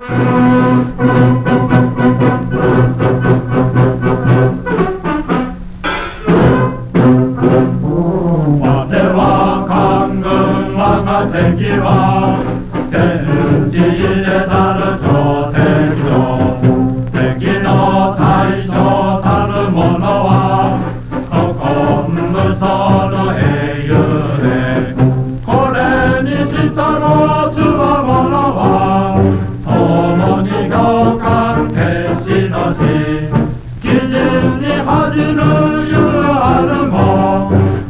は官軍我が敵は天地入れたる朝敵と敵の大将たる者は古今無双の英雄でこれにしたるつわものは共に行間決死の死基準に恥じぬゆあるも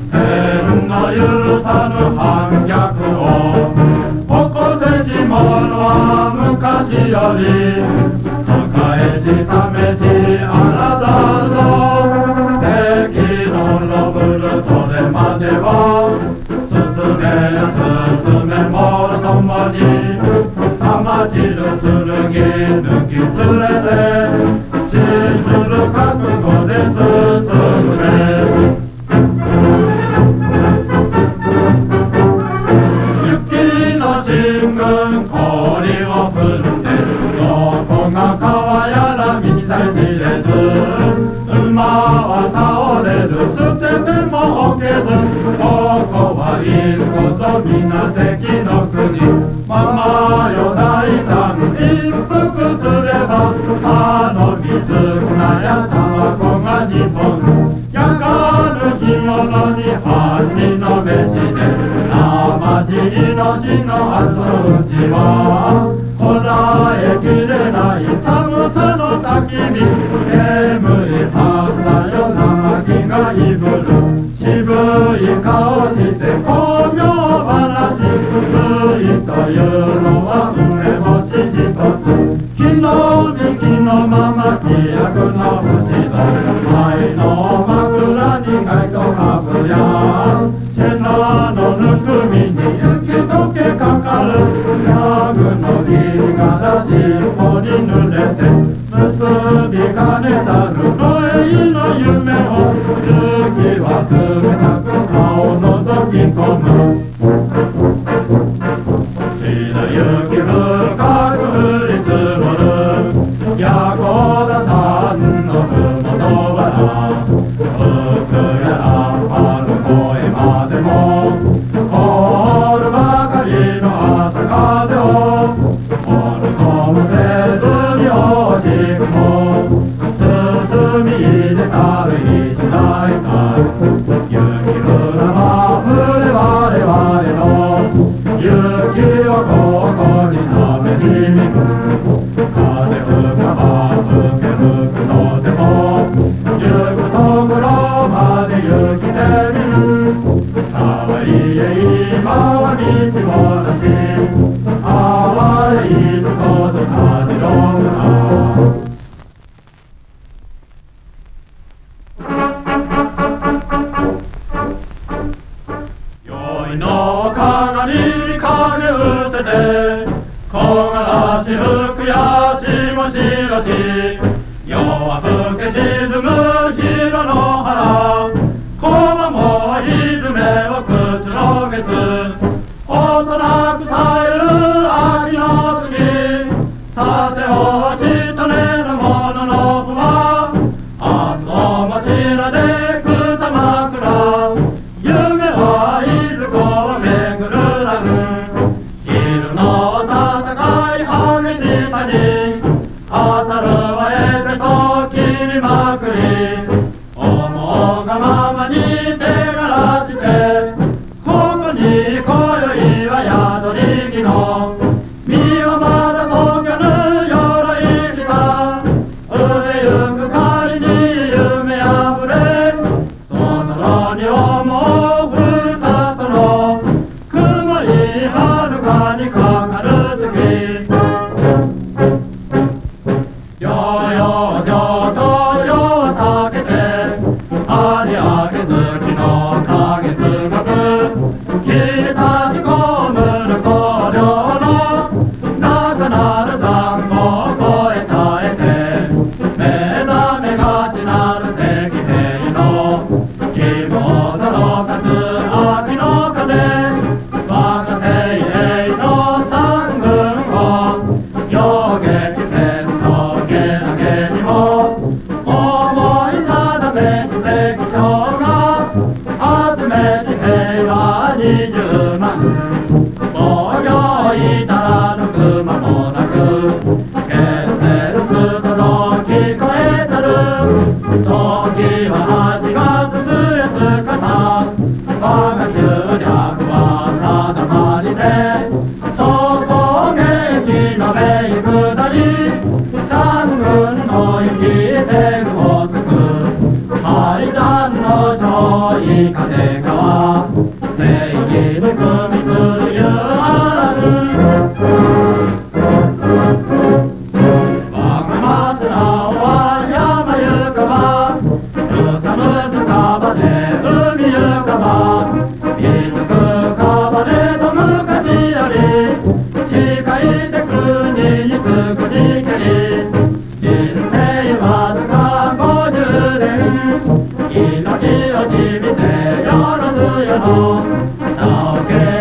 許さぬ反逆を起こせし者は昔より栄えし試しあらざぞ敵のロブルそれまでは進めもともに玉散る剣抜き連れて死する覚悟で進め進軍氷を踏んでどこが川やら道さえ知れず馬は倒れる捨てても置けずここはいること皆関の国ままよ大胆一服すればあの水船やタバコが日本やがる着物に半人の飯で生地命の遊びはこらえきれない寒さの焚き火眠りはったよ生木がいぶる渋い顔して巧妙話ついというのは梅干し一つ昨日時期のまま飛躍の節と愛の枕にがいとかぶや瀬名のぬくみに雪解けかかるヤグの日が尻尾に濡れて結びかねたるノエイの夢を雪は冷たく顔のぞき込む血の雪深く降り積もるヤゴダさんのふもとばら福やらパル声までも凍るばかりの朝風をもるともせずに惜しくも包み入れたる一大海雪降らまふれ我々の雪をここにためにみる風吹かば吹け吹くのでも行くところまで行きてみる騒いえ今は道もなし淡いることたじろうな宵のかなり影うせて木枯らし吹くやしもしろし夜は更け沈む広の原駒もひずめをくつろげつおとなくさえる秋の杉さておしとねのもののふは明日おもしらで草枕夢はいずこを巡るらぬ昼の戦い激しさに当たるはえべと切りまくり思うがままに手がらしてここに今宵は宿り木の身はまだ溶けぬ鎧した腕ゆく狩りに夢あふれそのに思うふるさとの曇り遥かにかかる月よよよとよはたけてありあげ月の影すごく切り立ち込むる光陵の中なる残酷を越えたえて目覚めがちなる敵兵の希望のかつ秋の風我が精鋭のわずか50年命をじみてよろずよの